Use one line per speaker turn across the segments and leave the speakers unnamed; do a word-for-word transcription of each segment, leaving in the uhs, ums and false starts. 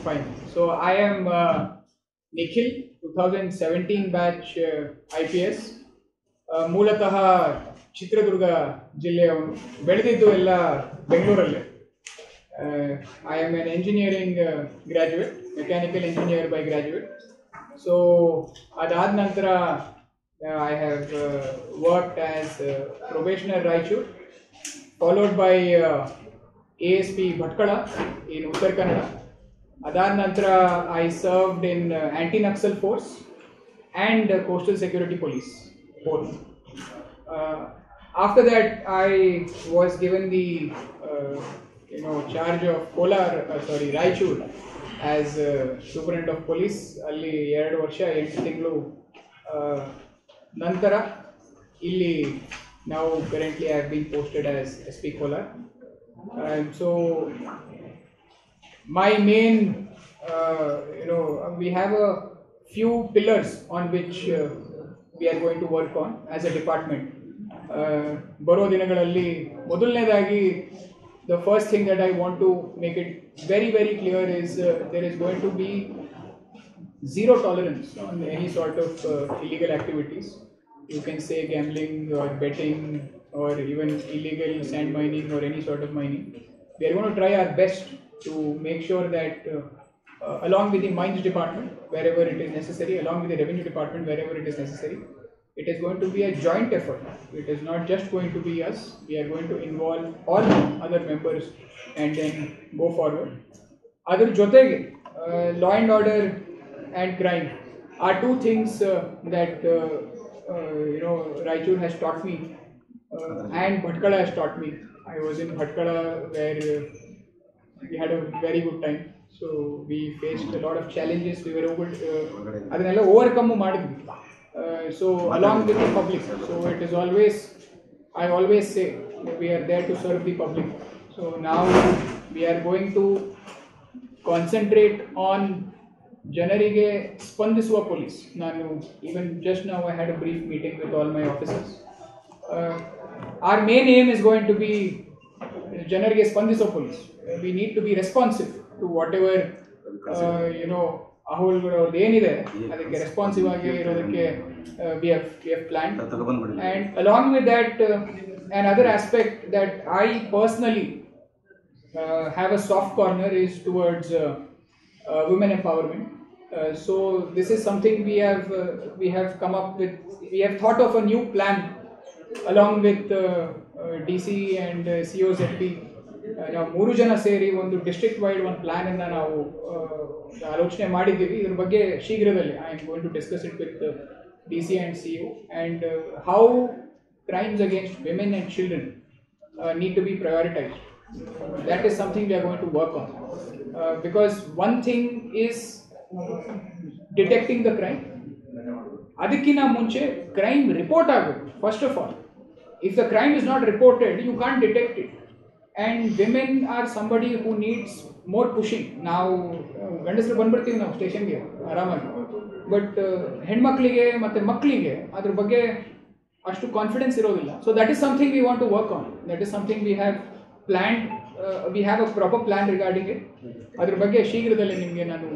fine. So I am uh, Nikhil, twenty seventeen batch uh, I P S. Uh, ಮೂಲತಃ ಚಿತ್ರದುರ್ಗ ಜಿಲ್ಲೆಯವನು, ಬೆಳೆದಿದ್ದು ಎಲ್ಲ ಬೆಂಗಳೂರಲ್ಲೇ. I am an engineering graduate, mechanical engineer by graduate. So ಅದಾದ ನಂತರ I have worked as probationer Raichur, followed by uh, A S P Bhatkala in Uttar Kannada. Adar Nantra, I served in uh, anti-Naxal force and uh, coastal security police, both. Uh, after that, I was given the uh, you know charge of Kolar, uh, sorry, Raichur as uh, superintendent of police. Alli ಎರಡು ವರ್ಷ ಎಂಟು ತಿಂಗಳು ನಂತರ ಇಲ್ಲಿ now currently I have been posted as S P Kolar. And so my main, uh, you know, we have a few pillars on which uh, we are going to work on as a department. ಬರೋ ದಿನಗಳಲ್ಲಿ ಮೊದಲನೇದಾಗಿ the first thing that I want to make it very very clear is uh, there is going to be zero tolerance on any sort of uh, illegal activities. You can say gambling or betting or even illegal sand mining or any sort of mining. We are going to try our best to make sure that uh, uh, along with the mines department wherever it is necessary, along with the revenue department wherever it is necessary, it is going to be a joint effort. It is not just going to be us. We are going to involve all other members and then go forward. Other jotege, uh, law and order and crime are two things uh, that uh, Uh, you know, Raichur has taught me uh, and Bhatkala has taught me. I was in Bhatkala where uh, we had a very good time. So we faced a lot of challenges. We were able to uh, overcome madidvi. Uh, so along with the public. So it is always, I always say, we are there to serve the public. So now we are going to concentrate on ಜನರಿಗೆ ಸ್ಪಂದಿಸುವ police. ನಾನು even just ನಾವು I had a brief meeting with all my officers. Our main aim is going to be ಜನರಿಗೆ ಸ್ಪಂದಿಸುವ police. We need to be responsive to whatever you know ಅಹೋಲ್ಗಳು ಅವ್ರದ್ದು ಏನಿದೆ ಅದಕ್ಕೆ ರೆಸ್ಪಾನ್ಸಿವ್ ಆಗಿ ಇರೋದಕ್ಕೆ we have we have plan. And along with that another aspect that I personally have a soft corner is towards women empowerment. Uh, so this is something we have uh, we have come up with. We have thought of a new plan along with uh, uh, D C and uh, C O Z P. ನಾವು ಮೂರು ಜನ ಸೇರಿ ಒಂದು district wide ಒಂದು plan ಅನ್ನು ನಾವು ಆಲೋಚನೆ ಮಾಡಿದ್ದೀವಿ. ಇದ್ರ ಬಗ್ಗೆ ಶೀಘ್ರದಲ್ಲೇ I am going to discuss it with D C and C O and how crimes against women and children need to be prioritized. That is something we are going to work on uh, because one thing is detecting the crime. ಅದಕ್ಕಿಂತ ಮುಂಚೆ crime report ಆಗಬೇಕು. First of all, if the crime is not reported, you can't detect it. And women are somebody who needs more pushing. ನಾವು ಗಂಡಸರು ಬಂದ್ಬಿಡ್ತೀವಿ ನಾವು ಸ್ಟೇಷನ್ಗೆ ಆರಾಮಾಗಿ, but ಹೆಣ್ಮಕ್ಳಿಗೆ ಮತ್ತು ಮಕ್ಕಳಿಗೆ ಅದ್ರ ಬಗ್ಗೆ ಅಷ್ಟು ಕಾನ್ಫಿಡೆನ್ಸ್ ಇರೋದಿಲ್ಲ. So that is something we want to work on. That is something we have planned. Uh, we have a proper plan regarding it. ಅದ್ರ ಬಗ್ಗೆ ಶೀಘ್ರದಲ್ಲೇ ನಿಮಗೆ ನಾನು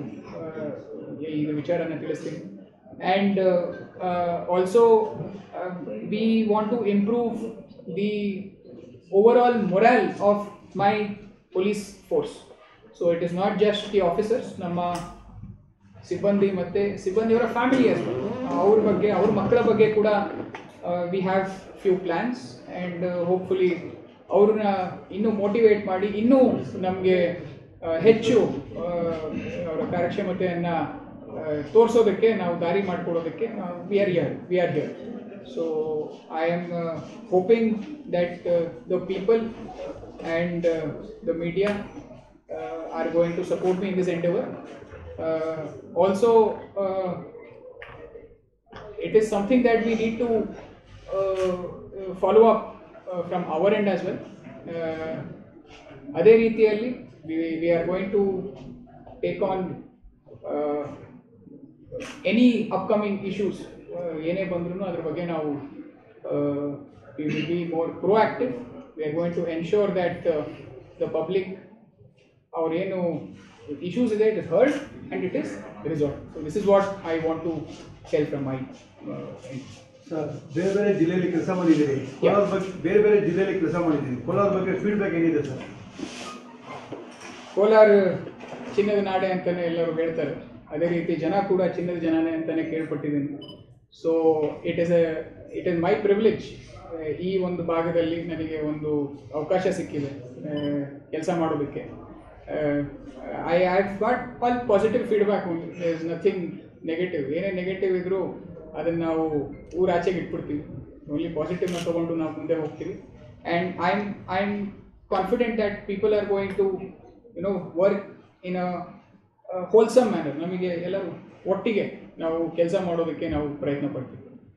ಈ ವಿಚಾರನ ತಿಳಿಸ್ತೀನಿ. And also we want to improve the overall moral of my police force. So it is not just the officers, ನಮ್ಮ ಸಿಬ್ಬಂದಿ ಮತ್ತು ಸಿಬ್ಬಂದಿಯವರ ಫ್ಯಾಮಿಲಿ ಅಷ್ಟೇ, ಅವ್ರ ಬಗ್ಗೆ ಅವ್ರ ಮಕ್ಕಳ ಬಗ್ಗೆ ಕೂಡ we have few plans. And hopefully ಅವ್ರನ್ನ ಇನ್ನೂ ಮೋಟಿವೇಟ್ ಮಾಡಿ ಇನ್ನೂ ನಮಗೆ ಹೆಚ್ಚು ಅವರ ಕಾರ್ಯಕ್ಷಮತೆಯನ್ನು ತೋರಿಸೋದಕ್ಕೆ, ನಾವು ದಾರಿ ಮಾಡಿಕೊಡೋದಕ್ಕೆ we are here we are here so I am hoping that the people and the media are going to support me in this endeavour. Also it is something that we need to follow up Uh, from our end as well. Uh, ಅದೇ ರೀತಿಯಲ್ಲಿ we, we are going to take on uh, any upcoming issues. ಏನೇ ಬಂದ್ರೂ ಅದ್ರ ಬಗ್ಗೆ ನಾವು we will be more proactive. We are going to ensure that uh, the public ಅವ್ರೇನು issues is it is heard and it is resolved. So this is what I want to tell from my uh, end.
Sir, ಬೇರೆ ಬೇರೆ ಜಿಲ್ಲೆಯಲ್ಲಿ ಕೆಲಸ ಮಾಡಿದ್ದೀರಿ, ಕೋಲಾರ ಬಗ್ಗೆ ಬೇರೆ ಬೇರೆ ಜಿಲ್ಲೆಯಲ್ಲಿ ಕೆಲಸ ಮಾಡಿದ್ದೀರಿ, ಕೋಲಾರ ಬಗ್ಗೆ ಫೀಡ್ಬ್ಯಾಕ್ ಏನಿದೆ ಸರ್?
ಕೋಲಾರ ಚಿನ್ನದ ನಾಡೆ ಅಂತಲೇ ಎಲ್ಲರೂ ಹೇಳ್ತಾರೆ, ಅದೇ ರೀತಿ ಜನ ಕೂಡ ಚಿನ್ನದ ಜನನೇ ಅಂತಲೇ ಕೇಳ್ಪಟ್ಟಿದ್ದೀನಿ. So it is a it is my privilege, ಈ ಒಂದು ಭಾಗದಲ್ಲಿ ನನಗೆ ಒಂದು ಅವಕಾಶ ಸಿಕ್ಕಿದೆ ಕೆಲಸ ಮಾಡೋದಕ್ಕೆ. I have got all positive feedback, is nothing negative. ಏನೇ ನೆಗೆಟಿವ್ ಇದ್ದರೂ ಅದನ್ನು ನಾವು ಊರಾಚೆಗೆ ಇಟ್ಬಿಡ್ತೀವಿ, ಓನ್ಲಿ ಪಾಸಿಟಿವ್ನ ತೊಗೊಂಡು ನಾವು ಮುಂದೆ ಹೋಗ್ತೀವಿ. And I am I am confident that people are going to you know work in a wholesome manner. ನಮಗೆ ಎಲ್ಲರೂ ಒಟ್ಟಿಗೆ ನಾವು ಕೆಲಸ ಮಾಡೋದಕ್ಕೆ ನಾವು ಪ್ರಯತ್ನ ಪಡ್ತೀವಿ.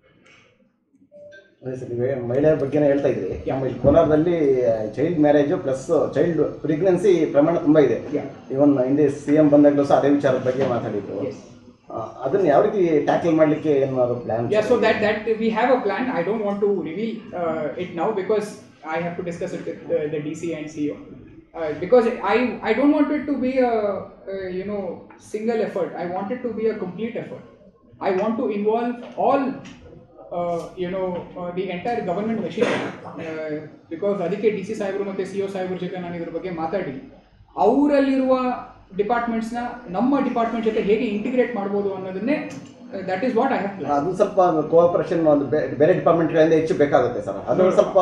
ಅದೇ ಸರ್, ನೀವೇ ಮಹಿಳೆಯರ ಬಗ್ಗೆನೇ ಹೇಳ್ತಾ ಇದ್ರಿ. ನಮ್ಮ ಇಲ್ಲಿ ಕೋಲಾರದಲ್ಲಿ child marriage plus child pregnancy ಪ್ರಮಾಣ ತುಂಬ ಇದೆ. ಇವನ್ ಹಿಂದೆ ಸಿ ಎಂ ಬಂದಾಗಲೂ ಸಹ ಅದೇ ವಿಚಾರದ ಬಗ್ಗೆ ಮಾತಾಡಿದ್ರು. ಅದನ್ನು ಯಾವ ರೀತಿ ಟ್ಯಾಕಲ್ ಮಾಡಲಿಕ್ಕೆ ಏನಾದ್ರು plan?
Yeah, so that that we have a plan. I don't want to reveal uh, it now because I have to discuss it with the, the D C and C E O. Uh, because I I don't want it to be a, a you know single effort. I want it to be a complete effort. I want to involve all uh, you know uh, the entire government machinery. Uh, because ಅದಕ್ಕೆ D C ಸಾಹೇಬರು ಮತ್ತು C O ಸಾಹೇಬ್ರ ಜೊತೆ ನಾನು ಇದ್ರ ಬಗ್ಗೆ ಮಾತಾಡಿ ಅವರಲ್ಲಿರುವ ಡಿಪಾರ್ಟ್ಮೆಂಟ್ಸ್ನ ನಮ್ಮ ಡಿಪಾರ್ಟ್ಮೆಂಟ್ ಜೊತೆ ಹೇಗೆ ಇಂಟಿಗ್ರೇಟ್ ಮಾಡ್ಬೋದು ಅನ್ನೋದನ್ನೇ, that is what I have plan.
ಅದು ಸ್ವಲ್ಪ ಕೋಆಪರೇಷನ್ ಒಂದು ಬೇರೆ ಡಿಪಾರ್ಟ್ಮೆಂಟ್ಗಳಿಂದ ಹೆಚ್ಚು ಬೇಕಾಗುತ್ತೆ ಸರ್. ಅದು ಸ್ವಲ್ಪ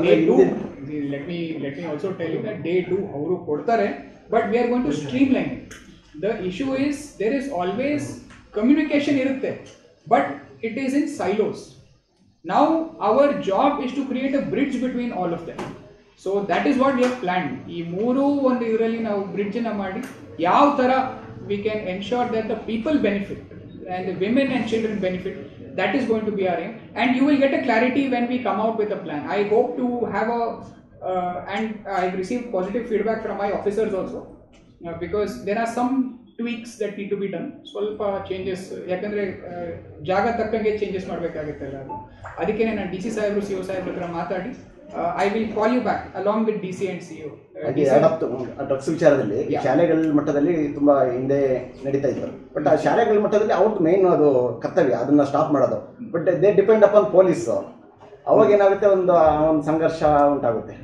let me let me also tell you that they to ಅವರು ಕೊಡ್ತಾರೆ, but we are going to streamline it. The issue is there is always communication ಇರುತ್ತೆ, but it is in silos. Now our job is to create a bridge between all of them. So that is what we have planned. ಈ ಮೂರೂ ಒಂದು ಇದರಲ್ಲಿ ನಾವು ಬ್ರಿಡ್ಜನ್ನು ಮಾಡಿ ಯಾವ ಥರ we can ensure that the people benefit and the women and children benefit, that is going to be our aim. And you will get a clarity when we come out with a plan. I hope to have a uh, and I've received positive feedback from my officers also, uh, because there are some tweaks that need to be done. ಸ್ವಲ್ಪ changes, ಯಾಕಂದರೆ ಜಾಗ ತಕ್ಕಂಗೆ changes ಮಾಡಬೇಕಾಗುತ್ತಲ್ಲ, ಅದು ಅದಕ್ಕೆ ನಾನು D C ಸಾಹೇಬರು C O ಸಾಹೇಬ್ರ ಹತ್ರ ಮಾತಾಡಿ I will call you back along with D C and C O.
Drugs ವಿಚಾರದಲ್ಲಿ ಶಾಲೆಗಳ ಮಟ್ಟದಲ್ಲಿ ತುಂಬಾ ಹಿಂದೆ ನಡೀತಾ ಇದ್ದಾರೆ, ಬಟ್ ಆ ಶಾಲೆಗಳ ಮಟ್ಟದಲ್ಲಿ ಅವ್ರದ್ದು ಮೇನ್ ಅದು ಕರ್ತವ್ಯ ಅದನ್ನ ಸ್ಟಾಪ್ ಮಾಡೋದು. But they depend upon police. ಅವಾಗ ಏನಾಗುತ್ತೆ, ಒಂದು ಒಂದು ಸಂಘರ್ಷ ಉಂಟಾಗುತ್ತೆ.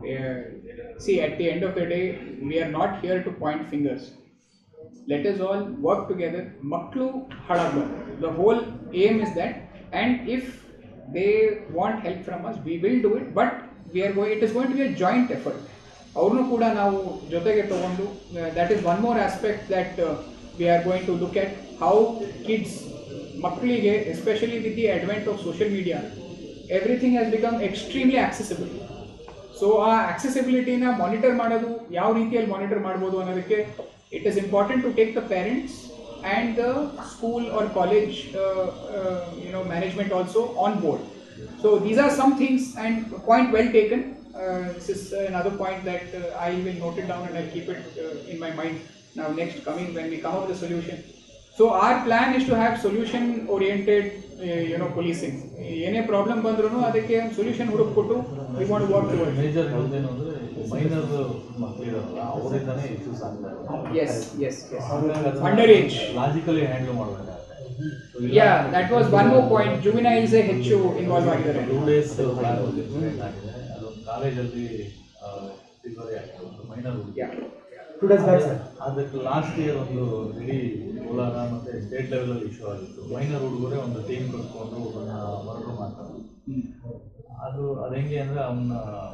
See at the end of the day we are not here to point fingers. Let us all work together. ಮಕ್ಕಳು ಹಾಳಾಗಬಾರ್ದು. The whole aim is that, and if they want help from us, we will do it, but we are going, it is going to be a joint effort. ಅವ್ರನ್ನೂ ಕೂಡ ನಾವು ಜೊತೆಗೆ ತಗೊಂಡು, that is one more aspect that uh, we are going to look at how kids, ಮಕ್ಕಳಿಗೆ especially with the advent of social media, everything has become extremely accessible. So ಆ accessibility-ನ monitor ಮಾಡೋದು ಯಾವ ರೀತಿಯಲ್ಲಿ ಮಾನಿಟರ್ ಮಾಡ್ಬೋದು ಅನ್ನೋದಕ್ಕೆ it is important to take the parents and the school or college uh, uh, you know management also on board. So these are some things, and point well taken. Uh, this is another point that uh, I will note it down and I'll keep it uh, in my mind now next coming when we come up with a solution. So our plan is to have solution oriented uh, you know policing. ಏನೇ problem ಬಂದ್ರೂ ಅದಕ್ಕೆ solution ಹುಡುಕ್ಬಿಟ್ಟು we want to work towards.
Major ಏನು ಅಂದ್ರೆ minor ಮಕ್ಕಳಿದಾರಲ್ಲ ಅವರಿಂದನೇ issues ಆಗ್ತದೆ.
Yes, yes, yes. Underage.
Logically handle ಮಾಡಬೇಕಾಗುತ್ತೆ.
Yeah, that was one more point. Juveniles ಹೆಚ್ಚು ಇನ್ವಾಲ್ವ್ ಆಗಿದ್ದಾರೆ.
ಟೂ ಡೇಸ್ ಪ್ಲಾನ್ ಆಗಿದೆ, ಅದೊಂದು ಕಾಲೇಜಲ್ಲಿ ಡಿಲಿವರಿ ಆಗಿದೆ, ಒಂದು minor
two days back sir.
ಅದಕ್ಕೆ ಲಾಸ್ಟ್ ಇಯರ್ ಒಂದು ಇಡೀ ಕೋಲಾರ ಮತ್ತು ಸ್ಟೇಟ್ ಲೆವೆಲಲ್ಲಿ ಇಶ್ಯೂ ಆಗಿತ್ತು. ಮೈನರ್ ಹುಡುಗರೇ ಒಂದು ಟೀಮ್ ಕಟ್ಕೊಂಡು ಒಬ್ಬನ ಮರ್ಡರ್ ಮಾಡ್ತಾರೆ. ಅದು ಅದು ಹೆಂಗೆ ಅಂದರೆ ಅವನ್ನ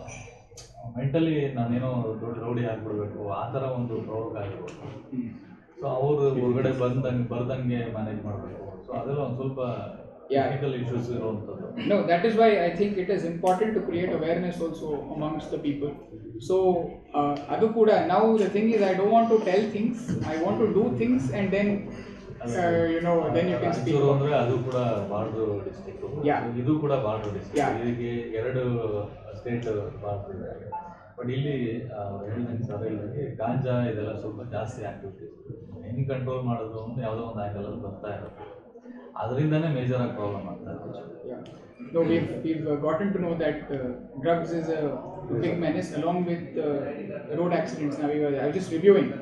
ಮೆಂಟಲಿ ನಾನೇನೋ ದೊಡ್ಡ ರೌಡಿ ಆಗಿಬಿಡ್ಬೇಕು ಆ ಥರ ಒಂದು ಪ್ರವೋಕ್ ಆಗಿರ್ಬೋದು. ಸೊ ಅವರು ಹೊರಗಡೆ ಬಂದಂಗೆ ಬರ್ದಂಗೆ ಮ್ಯಾನೇಜ್ ಮಾಡಬೇಕು. ಸೊ ಅದೆಲ್ಲ ಒಂದು ಸ್ವಲ್ಪ ಟೆಕ್ನಿಕಲ್ ಇಶ್ಯೂಸ್ ಇರುವಂಥದ್ದು.
No, that is why I think it is important to create awareness also amongst the people. So uh, adu kuda, now the thing is I don't want to tell things, I want to do things and then uh, you know then you can speak.
ಅಂದರೆ ಅದು ಕೂಡ border district, ಇದು ಕೂಡ border district, ಇದಕ್ಕೆ ಎರಡು state border ಇದೆ. But ಇಲ್ಲಿ ಹೇಳಿದಂಗೆ ಸರ್ ಇಲ್ಲಿ ಗಾಂಜಾ ಇದೆಲ್ಲ ಸ್ವಲ್ಪ ಜಾಸ್ತಿ ಆಕ್ಟಿವಿಟೀಸ್ ಹೆಂಗೆ ಕಂಟ್ರೋಲ್ ಮಾಡೋದು ಅಂತ ಯಾವುದೋ ಒಂದು ಆ್ಯಂಗಲಲ್ಲಿ ಬರ್ತಾ ಇರುತ್ತೆ. ಅದರಿಂದನೇ ಮೇಜರ್ ಆಗಿ ಪ್ರಾಬ್ಲಮ್ ಆಗ್ತಾ ಇದೆ.
No, we've, we've uh, gotten to know that uh, drugs is a big menace along with uh, road accidents. Now, we were, I was just reviewing.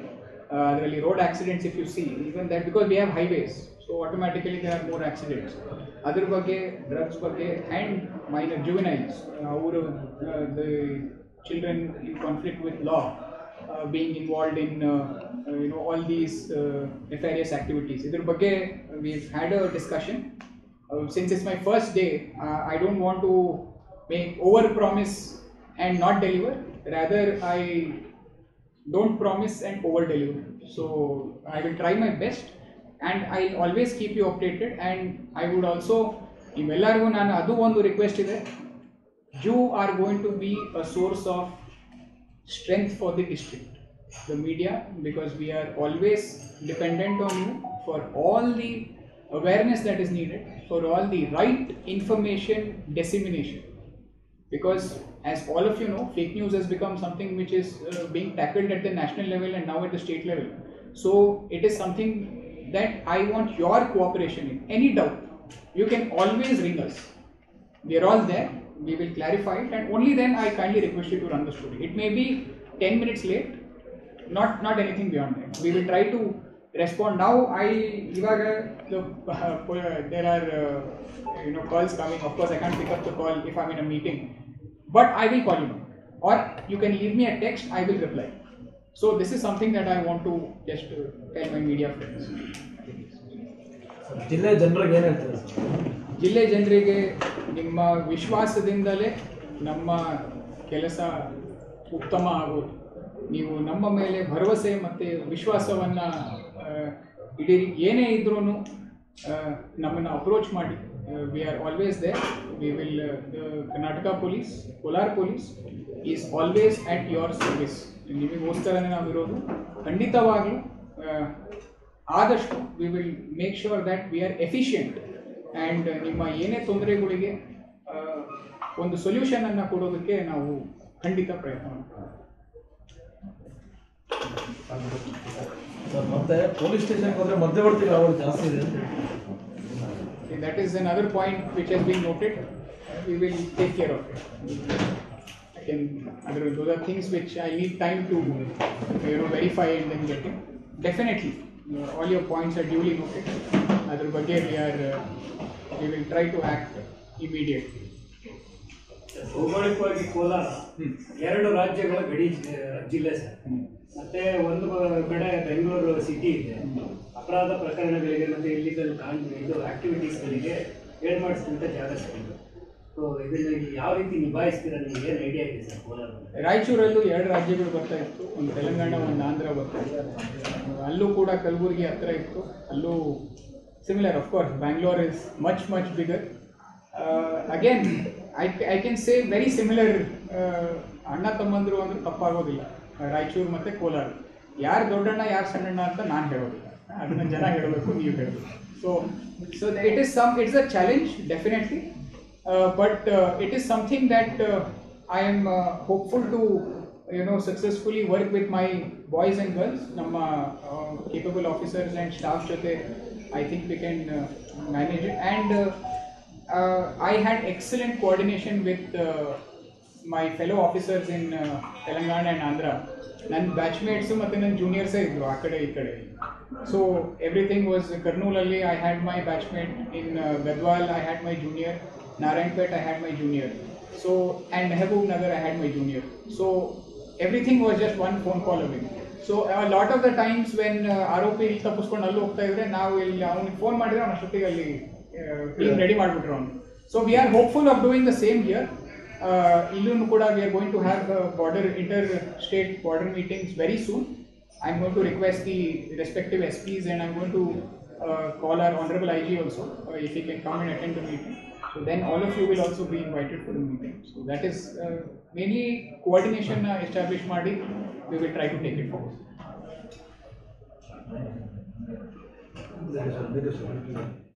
ಅದರಲ್ಲಿ road accidents if you see even that because we have highways so automatically they are more accidents. ಅದ್ರ ಬಗ್ಗೆ drugs ಬಗ್ಗೆ and minor juveniles ಅವರು the children in conflict with law being involved in uh, uh, you know all these uh, nefarious activities. Idar bagge we've had a discussion. Uh, since it's my first day, uh, I don't want to make over promise and not deliver. Rather, I don't promise and over deliver. So I will try my best and I'll always keep you updated. And I would also nivellargu nanu adu ondu request ide, you are going to be a source of strength for the district, the media, because we are always dependent on you for all the awareness that is needed, for all the right information dissemination. Because as all of you know, fake news has become something which is uh, being tackled at the national level and now at the state level. So it is something that I want your cooperation in. Any doubt, you can always ring us. We are all there. We will clarify it, and only then I kindly request you to run the story. It may be ten minutes late, not not anything beyond that. We will try to respond. Now I ivaga the uh, there are uh, you know calls coming. Of course I can't pick up the call if I'm in a meeting, but I will call you now, or you can leave me a text. I will reply. So this is something that I want to just uh, tell my media friends.
ಜಿಲ್ಲೆ ಜನರಿಗೆ ಏನು ಹೇಳ್ತೀರಾ sir?
ಜಿಲ್ಲೆ ಜನರಿಗೆ ನಿಮ್ಮ ವಿಶ್ವಾಸದಿಂದಲೇ ನಮ್ಮ ಕೆಲಸ ಉತ್ತಮ ಆಗೋದು. ನೀವು ನಮ್ಮ ಮೇಲೆ ಭರವಸೆ ಮತ್ತು ವಿಶ್ವಾಸವನ್ನು ಇಡೀ ಏನೇ ಇದ್ರೂ ನಮ್ಮನ್ನು ಅಪ್ರೋಚ್ ಮಾಡಿ. We are always there. We will Karnataka police, Kolar police is always at your service. ನಿಮಗೋಸ್ಕರನೇ ನಾವಿರೋದು. ಖಂಡಿತವಾಗಲೂ ಆದಷ್ಟು we will make sure that we are efficient and ನಿಮ್ಮ ಏನೇ ತೊಂದರೆಗಳಿಗೆ ಒಂದು ಸೊಲ್ಯೂಷನನ್ನು ಕೊಡೋದಕ್ಕೆ ನಾವು ಖಂಡಿತ ಪ್ರಯತ್ನ ಮಾಡ್ತೀವಿ.
ಸರ್ ಮತ್ತೆ ಪೊಲೀಸ್ ಸ್ಟೇಷನ್ಗೆ ಹೋದರೆ ಮಧ್ಯವರ್ತಿಗಳ ಅವಳು ಜಾಸ್ತಿ ಇದೆ ಅಂತ ಹೇಳ್ತೀವಿ.
That is another point which has been noted. We will take care of it. I can other those are things which I need time to you know verify and then get it. Definitely all your points are duly noted. ಅದರ ಬಗ್ಗೆ we are uh, we will try to act immediately.
ಭೌಗೋಳಿಕವಾಗಿ Kolar ಎರಡು ರಾಜ್ಯಗಳ ಗಡಿ ಜಿಲ್ಲೆ sir. ಮತ್ತೆ ಒಂದು ಕಡೆ Bengaluru city ಇದೆ. ಅಪರಾಧ ಪ್ರಕರಣಗಳಿಗೆ ಮತ್ತು ಇಲ್ಲಿಗಲ್ ಕಾನ್ ಇದು ಆಕ್ಟಿವಿಟೀಸ್ಗಳಿಗೆ ಏಳು ಮಾಡಿಸಿದಂಥ ಜಾಗ ಸಿಗುತ್ತೆ. ಸೊ ಇದನ್ನು ಯಾವ ರೀತಿ ನಿಭಾಯಿಸ್ತೀರಾ? ನಿಮ್ಗೆ ಏನು ಐಡಿಯಾ ಇದೆ ಸರ್ ಕೋಲಾರ?
ರಾಯಚೂರಲ್ಲೂ ಎರಡು ರಾಜ್ಯಗಳು ಬರ್ತಾ ಇತ್ತು, ಒಂದು ತೆಲಂಗಾಣ ಒಂದು ಆಂಧ್ರ ಬರ್ತಾ ಇತ್ತು. ಅಲ್ಲೂ ಕೂಡ ಕಲಬುರಗಿ ಹತ್ರ ಇತ್ತು. ಅಲ್ಲೂ similar. Of course Bangalore is much much bigger. Again I I can say very similar. ಅಣ್ಣ ತಮ್ಮಂದರು ಅಂದ್ರೆ ತಪ್ಪಾಗೋದಿಲ್ಲ. ರಾಯಚೂರು ಮತ್ತು ಕೋಲಾರ ಯಾರು ದೊಡ್ಡಣ್ಣ ಯಾರು ಸಣ್ಣಣ್ಣ ಅಂತ ನಾನು ಹೇಳೋದಿಲ್ಲ, ಅದನ್ನ ಜನ ಹೇಳಬೇಕು, ನೀವು ಹೇಳಬೇಕು. So so it is some it's a challenge definitely. Uh, but uh, it is something that uh, I am uh, hopeful to you know successfully work with my boys and girls, namma uh, capable officers and staff jote. I think we can uh, manage it. And uh, uh, I had excellent coordination with uh, my fellow officers in uh, Telangana and Andhra. Nan batchmates matte nan juniors idru aa kade ee kade. So everything was Karnoolally I had my batchmate, in uh, Gadwal I had my junior, Narayanpet I had my junior, so and Mehboob Nagar I had my junior. So everything was just one phone call away. So a lot of the times when R O P ಇಲ್ಲಿ ತಪ್ಪಿಸ್ಕೊಂಡು ಅಲ್ಲಿ ಹೋಗ್ತಾ ಇದ್ರೆ ನಾವು ಇಲ್ಲಿ ಅವನಿಗೆ phone ಮಾಡಿದ್ರೆ ಅವನ ಅಷ್ಟೊತ್ತಿಗೆ ಅಲ್ಲಿ ಟೀಮ್ ರೆಡಿ ಮಾಡಿಬಿಟ್ರು ಅವನು. So we are hopeful of doing the same here. ಇಲ್ಲೂ ಕೂಡ we are going to have border interstate border meetings very soon. I am going to request the respective S Ps and I'm going to uh, call our honorable I G also uh, if he can come and attend the meeting. So then all of you will also be invited for the meeting. So that is uh, mainly coordination uh, establish ಮಾಡಿ we will try to take it forward.